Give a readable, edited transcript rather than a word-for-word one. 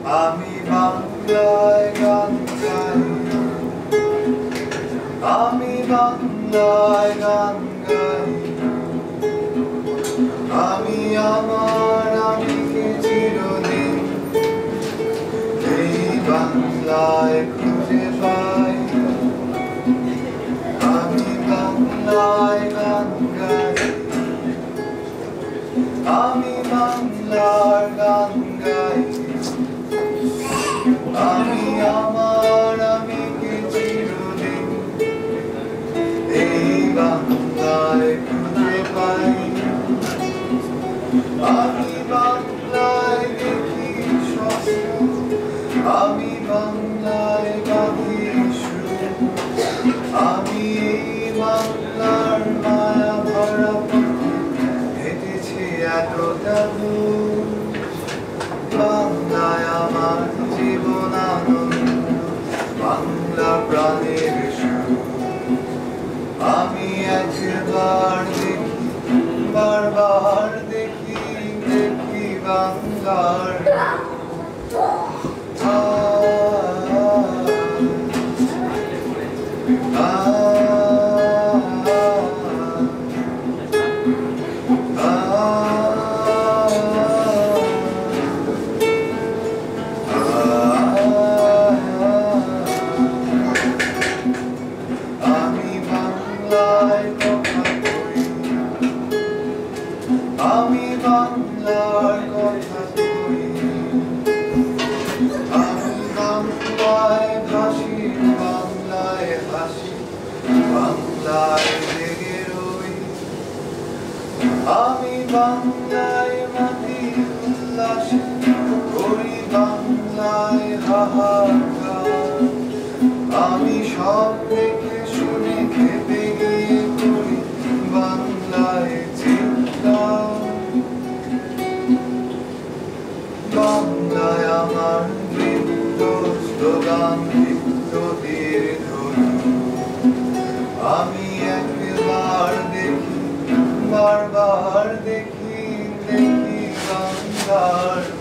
আমি বাংলায় গান গাই, আমি বাংলায় গান গাই, আমি আমার আমিকে চিরদিন এই বাংলায় খুঁজে পাই। আমি বাংলায় গান গাই, আমি বাংলার গান গাই, আমি আমার আমিকে চিরদিন এই বাংলায় খুঁজে পাই। আমি বাংলায় দেখি স্বপ্ন, আমি বাংলায় বাঁধি সুর, আমি এই বাংলার মায়া ভরা পথে হেঁটেছি এতটা দূর। বাংলায় আমার জীবন আনন্দ, বাংলা প্রাণের সুর। আমি একবার দেখি, বারবার দেখি, দেখি বাংলার আমি বাংলায় কথা কই, আমি বাংলার কথা কই, আমি বাংলায় ভাসি, বাংলায় হাসি, বাংলায় জেগে রই। আমি বাংলায় মাটি উল্লাসে করি, বাংলায় হাহাকার। আমি সব দেখে শুনে খেতে গিয়ে করি বাংলায় চিৎকার। বাংলায় আমার নৃত্য, স্লোগান, নৃত্যের ধরু। আমি একবার দেখি, বারবার দেখি, দেখি বাংলার